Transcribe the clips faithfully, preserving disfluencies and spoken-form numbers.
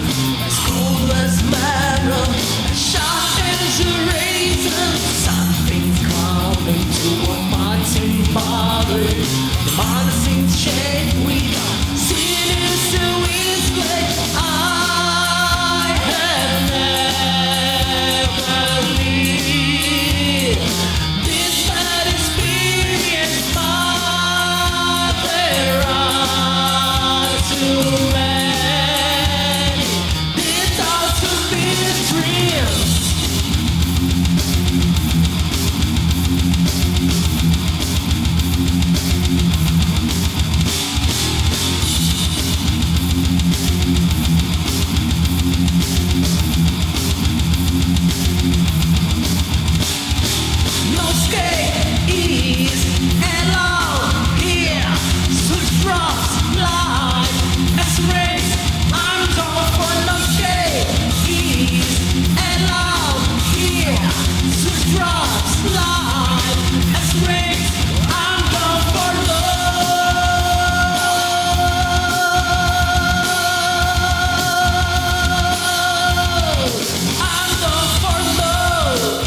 as cold as metal, sharp as a razor. Something's coming toward my body. The mind seems shaped with sinister whisper. I have never lived this bad experience, but there are too many. These are too big dreams. No escape is allowed here. Switch drops live as rays. I'm gone for no escape is allowed here. Switch drops live as rays. I'm gone for love. I'm gone for love.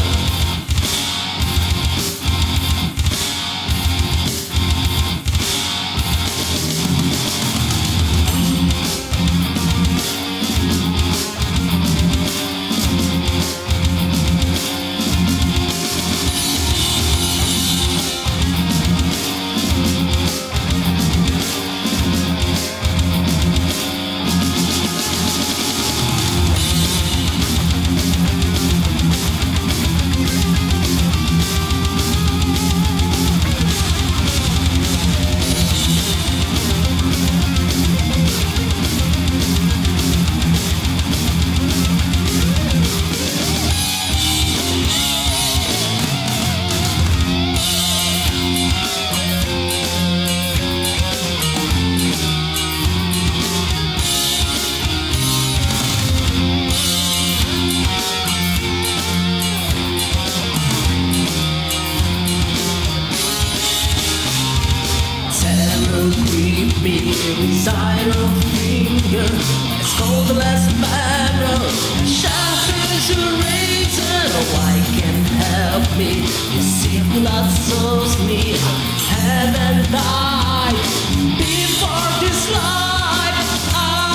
Creep me inside a finger, as cold as metal, sharp as a razor. Oh, I can't help me. You see, blood soaks me. Haven't died before this life. I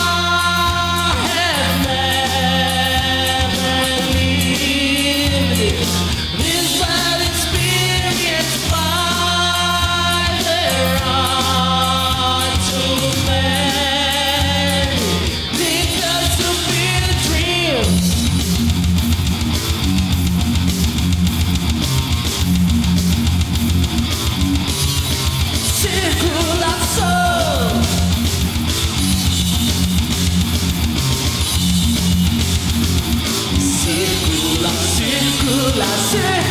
have never lived this bad experience. By their eyes. Too many, these are too big dreams. Circular soul. Circular, circular, circular.